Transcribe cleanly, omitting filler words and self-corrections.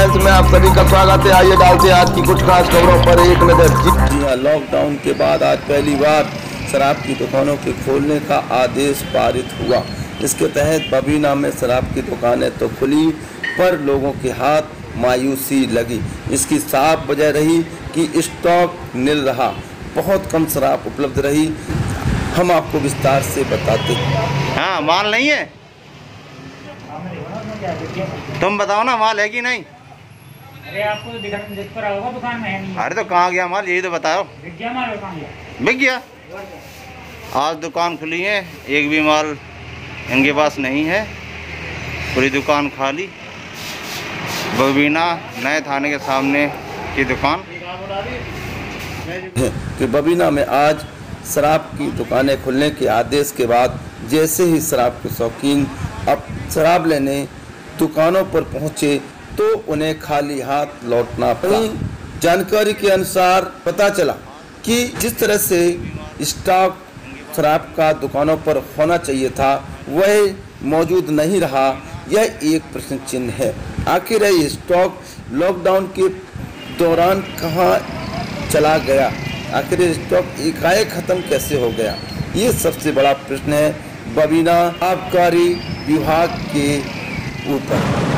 Times में आप सभी का स्वागत है। आइए डालते हैं आज की कुछ खास खबरों पर एक नजर। जी हाँ, लॉकडाउन के बाद आज पहली बार शराब की दुकानों के खोलने का आदेश पारित हुआ। इसके तहत बबीना में शराब की दुकानें तो खुली, पर लोगों के हाथ मायूसी लगी। इसकी साफ वजह रही कि स्टॉक नील रहा, बहुत कम शराब उपलब्ध रही। हम आपको विस्तार से बताते हैं। हाँ, माल नहीं है, तुम बताओ ना, माल है कि नहीं? अरे आपको तो दिख पर होगा दुकान में है नहीं। अरे तो कहाँ गया माल, यही तो बताओ। बिक गया माल, कहाँ गया? बिक गया। आज दुकान खुली है, एक भी माल इनके पास नहीं है, पूरी दुकान खाली। बबीना नए थाने के सामने की दुकान कि बबीना में आज शराब की दुकानें खुलने के आदेश के बाद जैसे ही शराब के शौकीन अब शराब लेने दुकानों पर पहुंचे तो उन्हें खाली हाथ लौटना पड़ा। जानकारी के अनुसार पता चला कि जिस तरह से स्टॉक शराब का दुकानों पर होना चाहिए था वह मौजूद नहीं रहा। यह एक प्रश्न चिन्ह है। आखिर यह स्टॉक लॉकडाउन के दौरान कहां चला गया? आखिर ये स्टॉक एकाएक खत्म कैसे हो गया? ये सबसे बड़ा प्रश्न है बबीना आबकारी विभाग के ऊपर।